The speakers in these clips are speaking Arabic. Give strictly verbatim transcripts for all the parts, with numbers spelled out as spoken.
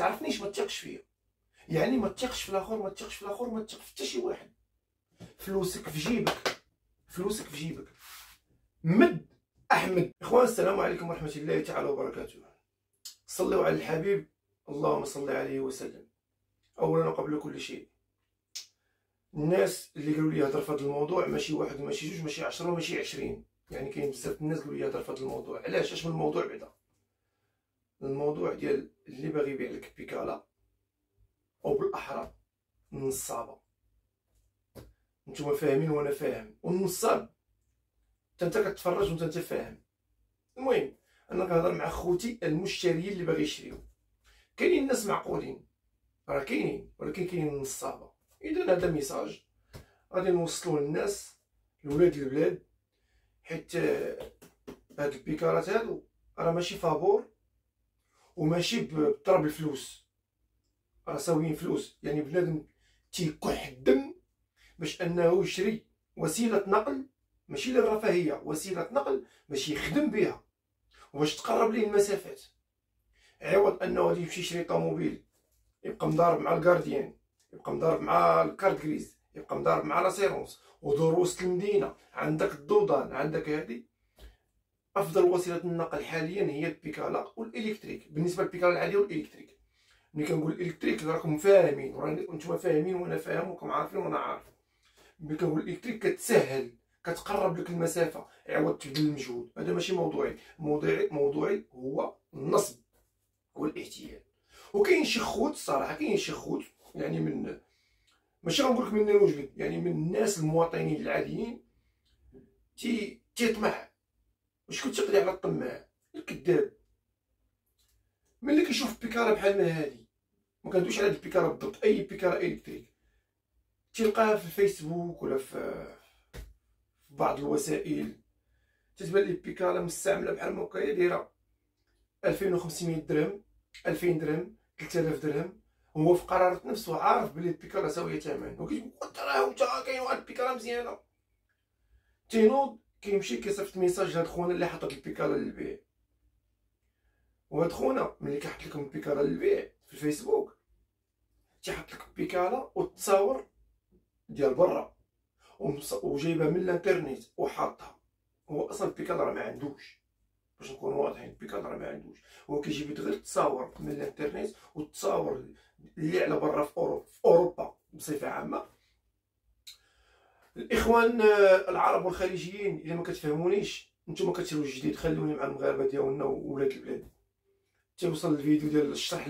تعرفنيش ما تثقش فيا. يعني ما تثقش في الاخر، ما تثقش في الاخر، ما تثق في حتى شي واحد. فلوسك في جيبك، فلوسك في جيبك. مد احمد. اخوان السلام عليكم ورحمه الله تعالى وبركاته. صلوا على الحبيب، اللهم صل عليه وسلم. اولا وقبل كل شيء، الناس اللي قالوا لي هضر في هذا الموضوع ماشي واحد وماشي جوج ماشي عشرة وماشي عشرين، يعني كاين بزاف الناس قالوا لي هضر في هذا الموضوع. علاش؟ اش من الموضوع بعدا؟ الموضوع ديال اللي باغي يبيع لك بيكالا، او بالاحرى النصابه. نتوما فاهمين وانا فاهم، والنصاب انت كتفرج وانت انت فاهم. المهم انا كنهضر مع خوتي المشتريين اللي باغي يشريو. كاينين الناس معقولين، راه كاينين، ولكن كاينين النصابه. اذا هذا ميساج غادي نوصلوه للناس، لولاد البلاد، حيت هاد البيكارات هادو راه ماشي فابور وماشي بضرب الفلوس، راه ساويين فلوس. يعني بنادم تيكح الدم باش انه يشري وسيله نقل، ماشي للرفاهيه، وسيله نقل باش يخدم بها وباش تقرب ليه المسافات، عوض انه غادي يمشي يشري طوموبيل يبقى مضارب مع الكارديان، يبقى مضارب مع الكارت غريز، يبقى مضارب مع لاسيرونس ودور وسط المدينه، عندك الدودان، عندك هذه. افضل وسيله النقل حاليا هي البيكالا والالكتريك. بالنسبه للبيكالا العاديه والالكتريك، ملي كنقول الالكتريك راكم فاهمين، وانتم فاهمين وانا فاهم وراكم عارفين وانا عارف. ملي كنقول الالكتريك كتسهل، كتقرب لك المسافه عوض تبذل المجهود. هذا ماشي موضوعي، موضوعي موضوعي هو النصب والاحتيال. وكاين شي خوت الصراحه، كاين شي خوت يعني من، ماشي غنقول لك من الوجبد، يعني من الناس المواطنين العاديين، تي تيطمع. واش كتقضي على الطماع الكذاب؟ ملي كيشوف بيكالا بحال ما هادي، ما كندويش على هاد البيكالا بالضبط، اي بيكالا الكتريك تلقاها في الفيسبوك ولا في في بعض الوسائل، تتبان لي بيكالا مستعمله بحال ما هكايا دايره ألفين وخمسمية درهم، ألفين درهم، ثلاثة آلاف درهم. هو في قرارة نفسه عارف بلي البيكالا ساويه ثمن، وكيقول انت راه انت كاين واحد البيكالا مزيانه. تينوض كيمشي كيصيفط ميساج لهاد خونا اللي حطت البيكالا للبيع. وهاد خونا ملي كيحط لكم البيكالا للبيع في الفيسبوك، تيحط لك البيكالا والتصاور ديال برا وجايبها من الانترنيت وحاطها. هو اصلا البيكالا راه ما عندوش، باش نكونوا واضحين، البيكالا راه ما عندوش. هو كيجيب غير التصاور من الانترنيت، والتصاور اللي على برا في اوروبا، في اوروبا بصفه عامه. الاخوان العرب والخليجيين الا ما كتفهمونيش، نتوما كتسيروا الجديد، خلوني مع المغاربه ديالنا وولاد البلاد. تيوصل الفيديو ديال الشرح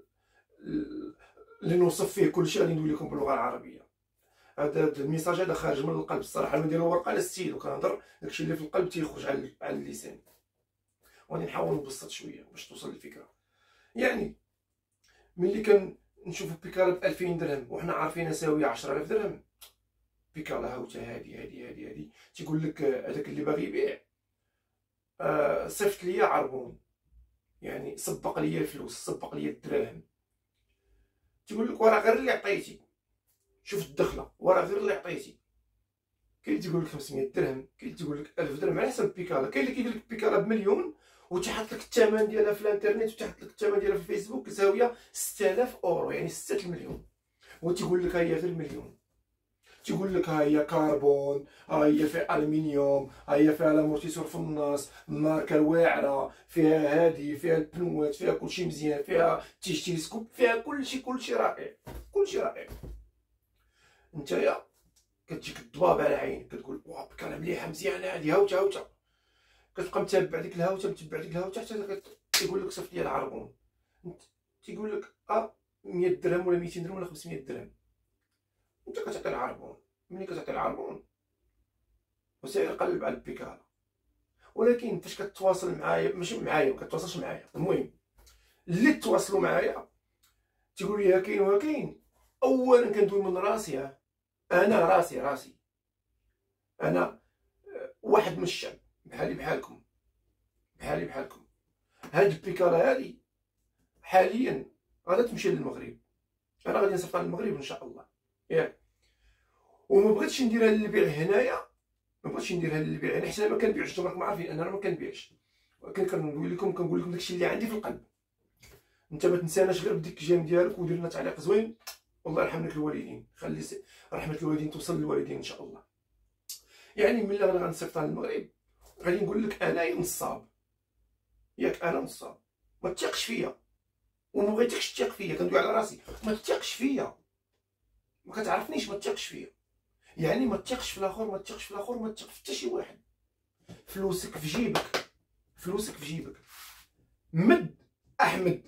اللي نوصف فيه كلشي غادي ندوي لكم باللغه العربيه. هذا الميساج هذا خارج من القلب الصراحه، ما ندير ورقه على السيد وكنهضر، داكشي اللي في القلب تيخرج على على اللسان. وغادي نحاول نبسط شويه باش توصل الفكره. يعني ملي كنشوفو بيكالا ب ألفين درهم وحنا عارفينها ساويه عشرة آلاف درهم، بيكالا هاوتا هادي هادي هادي هادي تيقول لك هذاك اللي باغي يبيع آه صيفط ليا عربون، يعني سبق ليا الفلوس، سبق ليا الدراهم. تيقول لك وراه غير اللي عطيتي، شوف الدخله، وراه غير اللي عطيتي. كاين اللي تيقول لك خمسمية درهم، كاين اللي تيقول لك ألف درهم على حسب البيكالا. كاين اللي كيدير لك بيكالا بمليون وتحط لك الثمن ديالها في الانترنت وتحط لك الثمن ديالها في الفيسبوك ساويه ستة آلاف اورو، يعني ستة المليون. هو تيقول لك ها هي غير مليون، تيقول لك ها هي كربون، ها هي فيها الومنيوم، ها هي فيها لامورتيسور في النص، الماركه الواعره، فيها هادي، فيها البنوات، فيها كلشي مزيان، فيها تيليسكوب، فيها كلشي كلشي رائع، كلشي رائع. نتايا كتجيك الضباب على عينك، كتقول واه بيكالا مليحه مزيانه هادي، هاوتا هاوتا. كتبقى متابع ديك الهاوته، متبع ديك الهاوته حتى كيقول لك صيفط لي العربون. تيقول لك اه مية درهم ولا ميتين درهم ولا خمسمية درهم، انت كتعطي العربون. ملي كتعطي العربون وسير قلب على البيكالا. ولكن فاش كتواصل معايا، ماشي معايا، ما كتواصلش معايا، المهم اللي تواصلوا معايا تيقول لي ها كاين وها كاين. اولا كندوي من راسي، انا راسي راسي انا واحد من الشعب بحالي بحالكم، بحالي بحالكم. هاد البيكالا هادي حاليا غادا تمشي للمغرب، انا غادي نصيفطها للمغرب ان شاء الله ياك. وما بغيتش نديرها للبيع هنايا، ما بغيتش نديرها للبيع هنا، حيت انا ما كنبيعش، نتوما راكم عارفين انا ما كنبيعش، ولكن كنقول لكم كنقول لكم داكشي اللي عندي في القلب. انت ما تنساناش غير بديك الجيم ديالك ودير لنا تعليق زوين. والله يرحم لك الوالدين، خلي رحمه الوالدين توصل للوالدين ان شاء الله. يعني ملي انا غنصيفط للمغرب غادي نقول لك انايا نصاب، ياك انا نصاب، ما تثقش فيا وما بغيتكش تثق فيا، كندوي على راسي، ما تثقش فيا، ما كتعرفنيش، ما تثقش فيا. يعني ما تثقش في الاخر، ما تثقش في الاخر، ما تثق في حتى شي واحد. فلوسك في جيبك، فلوسك في جيبك. مد احمد،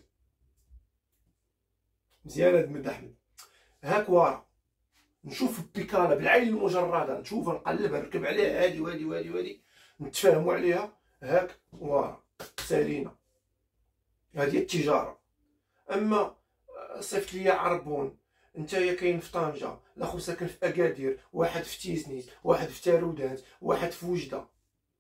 مزيان هاد مد احمد، هاك ورا نشوف البيكالا بالعين المجرده، نشوفها نقلبها نركب عليها هادي وهادي وهادي وهادي نتفاهموا عليها، هاك ورا سالينا. هذه هي التجاره. اما صيفط ليا عربون، نتايا كاين في طنجه، الاخر ساكن في اكادير، واحد في تيزنيت، واحد في تارودانت، واحد في وجده.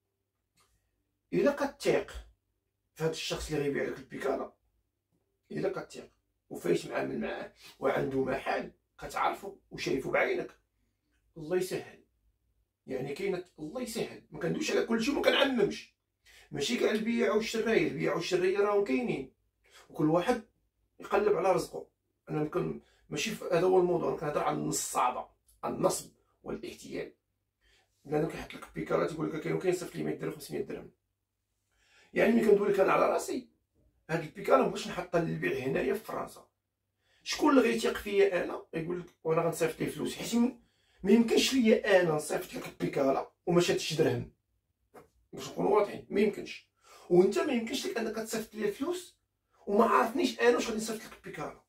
الا كتثيق في هذا الشخص اللي غيبيع لك البيكالا، الا كتثيق وفايش معامل معاه وعنده محل كتعرفو وشايفو بعينك، الله يسهل. يعني كاينه الله يسهل، ما كندويش على كلشي وما كنعممش، ماشي كاع البيع والشرايه، البيع والشرايه راهم كاينين وكل واحد يقلب على رزقه. انا يمكن ماشي هذا هو الموضوع، انا كنهضر على النصابه، النصب والاحتيال. لانه كيحط لك بيكالات يقول لك كاين كاين صيفط لي مية درهم خمسمية درهم. يعني ملي كندوي لك انا على راسي، هاد البيكالا مابغيتش نحطها للبيع هنايا في فرنسا. شكون اللي غيتيق فيا انا يقول لك وانا غنصيفط ليه فلوس؟ حيت ما يمكنش ليا انا نصيفط لك البيكالا وما شاتش درهم، باش نكونوا واضحين، ما يمكنش. وانت ما يمكنش لك انك تصيفط لي فلوس وما عارفنيش انا واش غادي نصيفط لك البيكالا.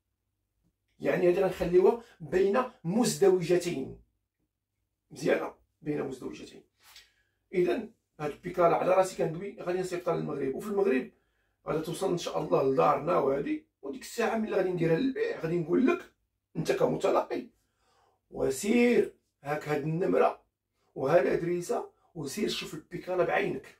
يعني هذه غنخليوها بين مزدوجتين، مزيانه، بين مزدوجتين. اذا هاد البيكالا على راسي كندوي غادي نصيفطها للمغرب، وفي المغرب غادي توصل ان شاء الله لدارنا وهادي. وديك الساعه ملي غادي نديرها للبيع غادي نقول لك انت كمتلقي وسير هاك هاد النمره وهاد الادريسه وسير شوف البيكالا بعينك،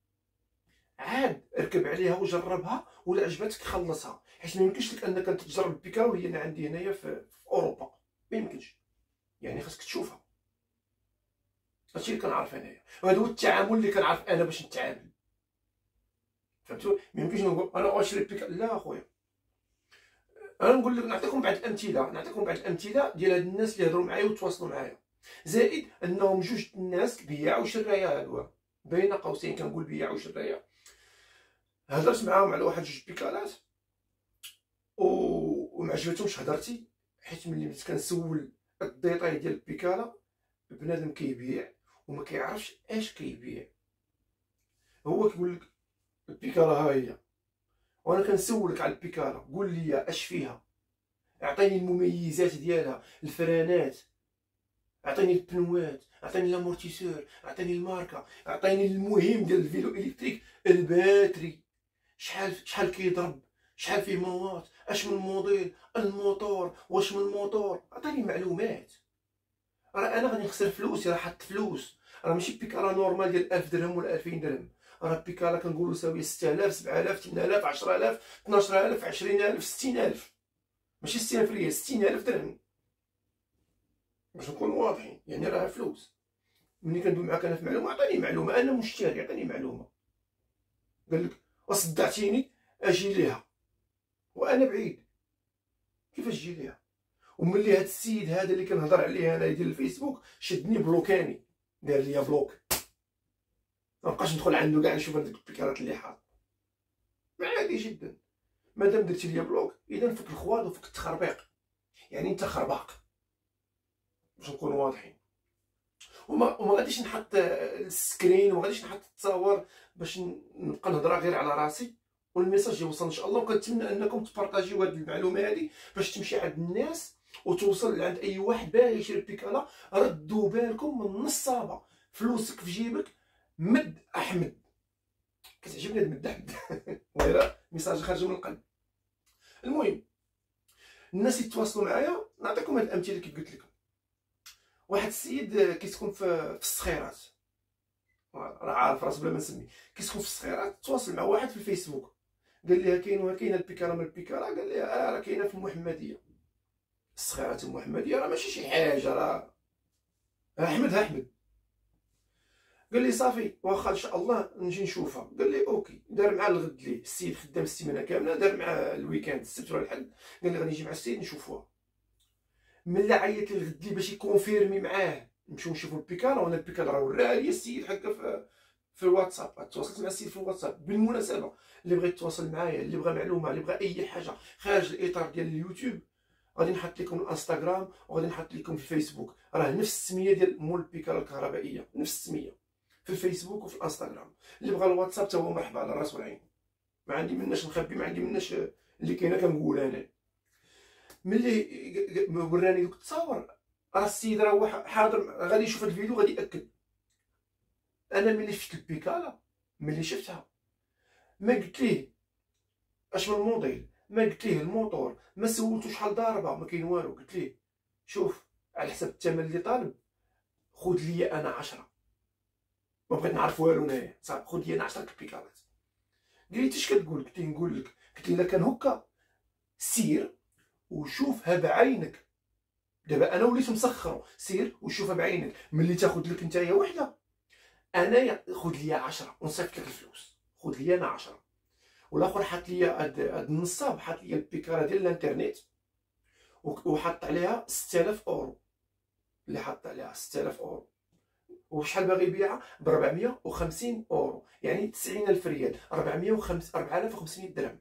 عاد اركب عليها وجربها، ولا عجبتك خلصها. حيت ما يمكنش لك انك تجرب البيكالا وهي انا عندي هنايا في, في اوروبا، ما يمكنش. يعني خاصك تشوفها. هادشي اللي كنعرف انايا، وهذا هو التعامل اللي كنعرف انا باش نتعامل. فهمتوا؟ ما يمكنش نقول انا غنشري البيكالا، لا اخويا. انا نقول لك نعطيكم بعض الامثله، نعطيكم بعض الامثله ديال هاد الناس اللي هضروا معايا وتواصلوا معايا. زائد انهم جوج الناس بياع وشرايه، هادو بين قوسين كنقول بياع وشرايه. هضرت معاهم على واحد جوج بيكالات و ما عجبتهمش هضرتي، حيت ملي بديت كنسول الديطاي ديال البيكالا، بنادم كيبيع وما كيعرفش اش كيبيع. هو كيقول لك البيكالا ها هي، وانا كنسولك على البيكالا قول لي اش فيها، اعطيني المميزات ديالها، الفرانات، اعطيني البنوات، اعطيني الامورتيسور، اعطيني الماركه، اعطيني المهم ديال الفيلو الكتريك، الباتري، شحال شحال كيضرب، شحال فيه موات، اش من موديل، الموتور، واش من الموتور، عطيني معلومات. راه انا غادي نخسر فلوسي، راه حط فلوس، راه ماشي بيكالا نورمال ديال ألف درهم ولا ألفين درهم، راه بيكالا كنقولوا ساويه ستة آلاف سبعة آلاف ثمانية آلاف عشرة آلاف اثناش آلاف عشرين آلاف ستين ألف، ماشي ستين ألف ريال، ستين ألف درهم، باش نكونوا واضحين. يعني راه فلوس. ملي كندوي معاك انا في معلومه، عطيني معلومه، انا مشتري، عطيني معلومه. قال لك وصدعتيني اجي ليها وانا بعيد، كيفاش تجي ليها؟ وملي هاد السيد هذا اللي كنهضر عليه انا ديال الفيسبوك شدني بلوكاني، دار ليا بلوك، مابقاش ندخل عنده كاع نشوف هذيك البيكارات اللي حاط. عادي جدا، مادام درتي ليا بلوك اذا فك الخواد وفك التخربيق، يعني انت خرباق، باش نكونوا واضحين. وما وما غاديش نحط السكرين وما غاديش نحط التصاور باش نبقى نهضر غير على راسي، والميساج يوصل ان شاء الله. وكنتمنى انكم تبارطاجيو هذه المعلومه هذه باش تمشي عند الناس وتوصل عند اي واحد باغي يشري بيكالا. ردوا بالكم من النصابه، فلوسك في جيبك. مد احمد، كتعجبني هاد مد احمد ولا ميساج خارج من القلب. المهم الناس يتواصلوا معايا، نعطيكم هاد الامثله كيف قلت لكم. واحد السيد كيسكن في الصخيرات، راه عارف راسو بلا ما نسمي، كيسكن في الصخيرات، تواصل مع واحد في الفيسبوك قال لها كاين كاينه البيكالا من البيكالا، قال لها اه راه كاينه في المحمديه. الصخيرات المحمديه راه ماشي شي حاجه، راه احمد ها احمد. قال لي صافي واخا ان شاء الله نجي نشوفها. قال لي اوكي. دار مع الغد ليه السيد خدام السيمانه كامله، دار مع الويكاند السبت ولا الحد، قال لي غادي نجي مع السيد نشوفوها. ملي عيط لي الغد ليه باش يكونفيرمي معاه نمشيو نشوفو البيكالا، وانا البيكالا راه وراها لي السيد هكا في في الواتساب. تواصلت مع السيد في الواتساب. بالمناسبه اللي بغى يتواصل معايا، اللي بغى معلومه، اللي بغى اي حاجه خارج الاطار ديال اليوتيوب، غادي نحط لكم الانستغرام وغادي نحط لكم في الفيسبوك، راه نفس السميه ديال مول البيكالا الكهربائيه، نفس السميه في الفيسبوك وفي الانستغرام. اللي بغى الواتساب تا هو مرحبا على الراس والعين، ما عندي مناش نخبي، ما عندي مناش اللي كاينه كنقول انا. ملي وراني دوك التصاور، راه السيد راه هو حاضر غادي يشوف هاد الفيديو غادي ياكد. انا ملي شفت البيكالا، ملي شفتها ما قلت ليه اش من الموديل، ما قلت ليه الموتور، ما سولتو شحال ضاربه، ما كاين والو. قلت ليه شوف على حسب الثمن اللي طالب خذ لي انا عشرة، ما بغيت نعرف والو انايا، صافي خذ لي انا عشرة البيكالات. قال لي اش كتقول؟ قلت ليه نقول لك، قلت ليه الا كان هكا سير وشوفها بعينك. دابا انا وليت مسخرو، سير وشوفها بعينك. ملي تاخذ لك نتايا وحده، انايا خذ لي عشرة ونصيفط لك الفلوس، خذ لي انا عشرة. والاخر حط لي هاد هاد النصاب، حط لي البيكالا ديال الانترنت وحط عليها ستة آلاف اورو، اللي حط عليها ستة آلاف اورو. وشحال باغي يبيعها؟ ب أربعمية وخمسين اورو، يعني تسعين ألف ريال، أربعمية وخمسين أربعة آلاف وخمسمية درهم.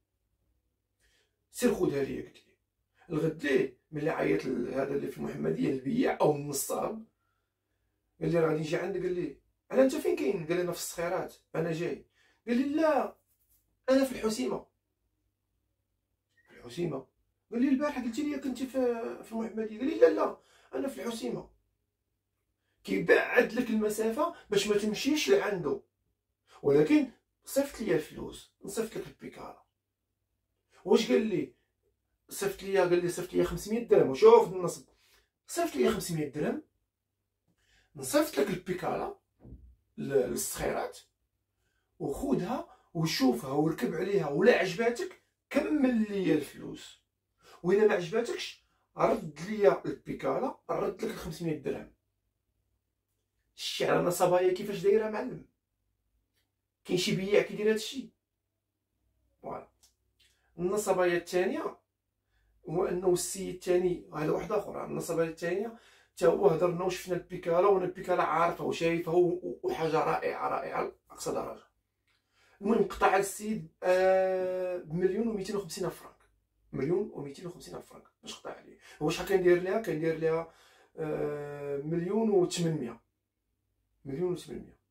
سير خذها ليا. قلت لي الغد ليه ملي عيط هذا اللي في المحمديه البياع او النصاب، قال لي راه غادي نجي عندك. قال لي على انت فين كاين؟ قال لي انا في الصخيرات، انا جاي. قال لي لا انا في الحسيمه. في الحسيمه؟ قال لي البارح قلت لي كنتي في في المحمديه. قال لي لا لا انا في الحسيمه. كيبعد لك المسافه باش ما تمشيش لعنده، ولكن صيفط لي الفلوس نصيفط لك البيكالا. واش قال لي؟ صيفط لي، قال لي صيفط لي خمسمية درهم. وشوف النصب، صيفط لي خمسمية درهم نصيفط لك البيكالا للصخيرات، وخذها وشوفها وركب عليها، ولا عجباتك كمل لي الفلوس، وإلا ما عجباتكش رد لي البيكالا، رد لك خمسمية درهم. شتي على نصبايا كيفاش دايره معلم؟ كاين شي بياع كيدير هادشي؟ فوالا. النصبايا الثانيه هو انه السيد الثاني، هذا واحد اخر، النصبايا الثانيه حتى هو هضر لنا وشفنا البيكالا، وانا البيكالا عارفه وشايفه وحاجه رائعه رائعه لاقصى درجه. المهم قطع السيد آه بمليون ومئتين وخمسين الف فرنك، مليون ومئتين وخمسين الف فرنك باش قطع عليه. هو شحال كندير ليها؟ كندير ليها آه مليون وثمانمية، مليون وثمانمية.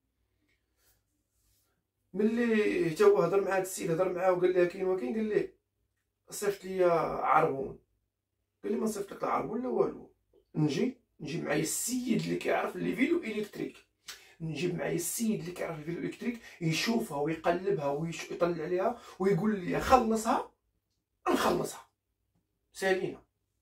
ملي حتى هو هضر مع هاد السيد، هضر معاه وقال ليه كاين وكاين، قال ليه صيفط لي عربون. قال لي ما نصيفط لك العربون لا والو، نجي نجيب معايا السيد اللي كيعرف لي فيلو الكتريك، نجيب معايا السيد اللي كيعرف الفيلو الكتريك يشوفها ويقلبها ويطلع عليها ويقول لي خلصها، نخلصها سالينا.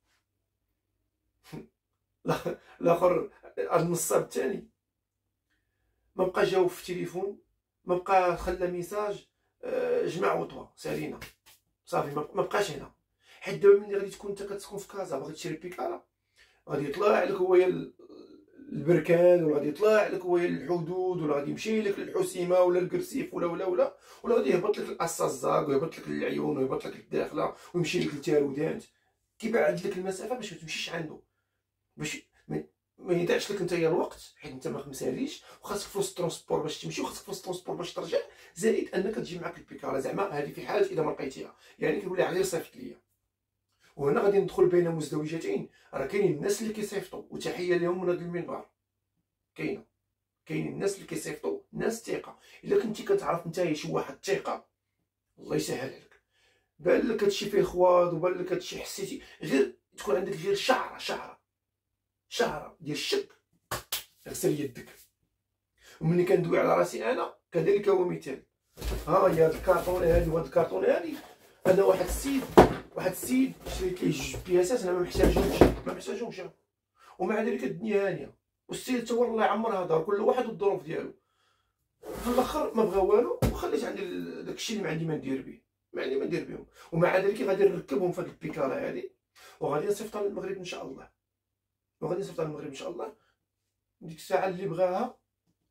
الاخر النصاب الثاني ما بقى جاوب في التليفون، ما بقى خلى ميساج جمع وطوى سالينا صافي، ما بقاش هنا. حيت دابا ملي غادي تكون انت كتسكن في كازا باغي تشري بيكالا، غادي يطلع لك هويا البركان، ولا غادي يطلع لك هويا الحدود، ولا غادي يمشي لك للحسيمه ولا الكرسيف ولا ولا ولا ولا غادي يهبط لك الاسازاك ويهبط لك العيون ويهبط لك الداخله ويمشي لك للتارودانت. كيبعد لك المسافه باش ما تمشيش عنده، باش ما يضيعش لك نتايا الوقت، حيت انت ما مساليش وخاصك فلوس الترونسبور باش تمشي وخاصك فلوس الترونسبور باش ترجع، زائد انك تجي معاك البيكالا. زعما هذه في حاله اذا ما لقيتيها، يعني كنقول لها غير صيفط ليا. وهنا غادي ندخل بين مزدوجتين، راه كاينين الناس اللي كيصيفطوا، وتحيه لهم من هذا المنبر. كاينه كاينين الناس اللي كيصيفطوا ناس ثقه. الا كنتي كتعرف نتايا شي واحد ثقه، الله يسهل لك، بان لك هادشي فيه خواد وبان لك هادشي حسيتي، غير تكون عندك غير شعره شعره شعره ديال الشك، غسل يدك. وملي كندوي على راسي انا كذلك هو مثال. ها هي هاد الكارطون هادي وهاد الكارطون هادي، انا واحد السيد واحد السيد شريت ليه جوج بياسات، انا ما محتاجهمش ما محتاجهمش ومع ذلك الدنيا هانيه. والسيد تا هو الله يعمرها دار، كل واحد والظروف ديالو. في الاخر ما بغا والو وخليت عندي داكشي اللي ما عندي ما ندير به، ما عندي ما ندير بهم. ومع ذلك غادي نركبهم في هاد البيكالا هادي، وغادي نصيفطها للمغرب ان شاء الله، وغادي نصيفطها للمغرب ان شاء الله. ديك الساعه اللي بغاها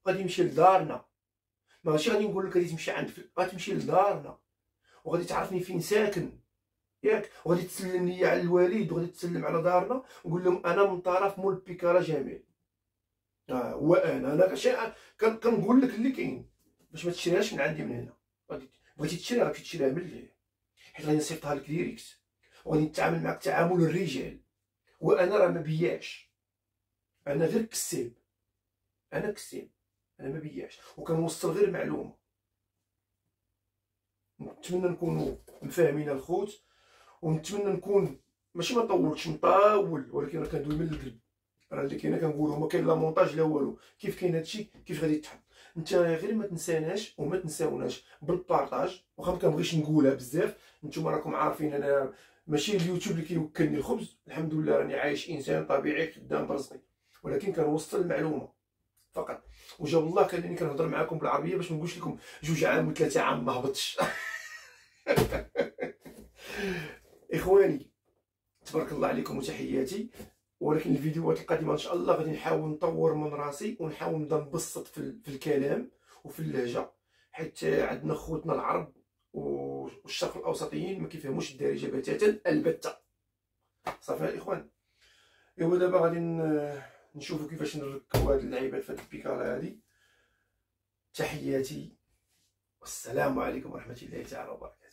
غادي يمشي لدارنا، ماشي غادي نقول لك غادي تمشي عند فل... غادي تمشي لدارنا وغادي تعرفني فين ساكن ياك، وغادي تسلم لي على الوالد وغادي تسلم على دارنا وقول لهم انا من طرف مول بيكالا جميل. اه هو انا انا كان كنقول لك اللي كاين باش ما تشريهاش من عندي من هنا. غادي بغيتي تشريها غادي تشريها من الليل، حيت غادي نصيفطها لك ديريكت وغادي نتعامل معك تعامل الرجال. وانا راه ما بياعش، انا غير كساب، انا كساب، انا ما بياعش وكنوصل غير معلومه. نتمنى نكونوا مفاهمين الخوت، ونتمنى نكون ماشي ما نطولش نطول، ولكن راه كندوي من القلب. راه اللي كاينه كنقولو، ما كاين لا مونتاج لا والو. كيف كاين هادشي كيف غادي يتحط. انت غير ما تنساناش وما تنساوناش بالبارطاج، واخا ما كنبغيش نقولها بزاف. نتوما راكم عارفين انا ماشي اليوتيوب اللي كيوكلني الخبز، الحمد لله راني عايش انسان طبيعي خدام برزقي، ولكن كنوصل المعلومه فقط. وجاب الله كانني كنهضر معاكم بالعربيه باش ما نقولش لكم جوج عام وثلاثه عام ما هبطش. اخواني تبارك الله عليكم وتحياتي. ولكن الفيديوهات القادمه ان شاء الله غادي نحاول نطور من راسي ونحاول نبدا نبسط في, في الكلام وفي اللهجه، حيت عندنا خوتنا العرب والشرق الاوسطيين ما كيفهموش الدارجه بتاتا البته. صافي الاخوان، ايوا دابا غادي نشوفوا كيفاش نركبوا هاد اللعيبات في هاد البيكالا هادي. تحياتي والسلام عليكم ورحمه الله تعالى وبركاته.